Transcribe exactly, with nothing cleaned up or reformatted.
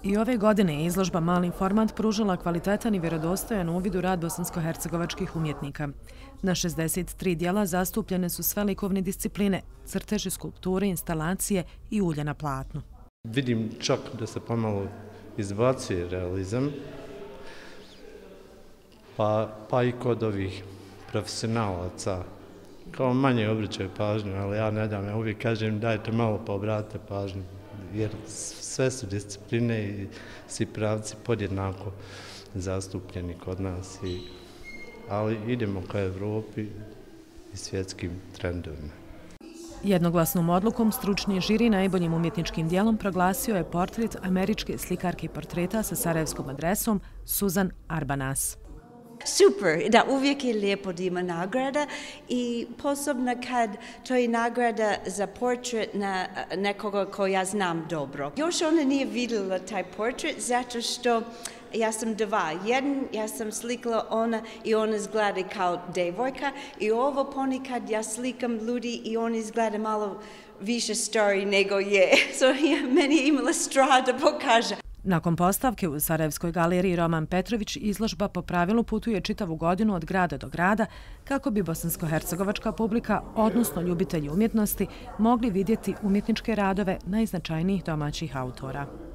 I ove godine je izložba Mali format pružila kvalitetan i vjerodostojan uvid u rad bosansko-hercegovačkih umjetnika. Na šezdeset tri dijela zastupljene su sve likovne discipline, crteži, skulpture, instalacije i ulje na platnu. Vidim čak da se pomalo izbacuje realizam, pa, pa i kod ovih profesionalaca, kao manje obraćaju pažnju, ali ja ne dam, ja uvijek kažem dajte malo pa obratite pažnju, jer sve su discipline i svi pravci podjednako zastupljeni kod nas, i, ali idemo ka Evropi i svjetskim trendovima. Jednoglasnom odlukom stručni žiri najboljim umjetničkim dijelom proglasio je portret američke slikarke portreta sa sarajevskom adresom Suzan Arbanas. Super, da uvijek je lijepo da ima nagrada i posebno kad to je nagrada za portret na nekoga ko ja znam dobro. Još ona nije vidjela taj portret zato što ja sam dva. Jedan, ja sam slikala ona i ona izgleda kao devojka i ovo ponekad ja slikam ljudi i on izgleda malo više stari nego je. So ja, meni je imala strah da pokaže. Nakon postavke u Sarajevskoj galeriji Roman Petrović izložba po pravilu putuje čitavu godinu od grada do grada kako bi bosansko-hercegovačka publika, odnosno ljubitelji umjetnosti, mogli vidjeti umjetničke radove najznačajnijih domaćih autora.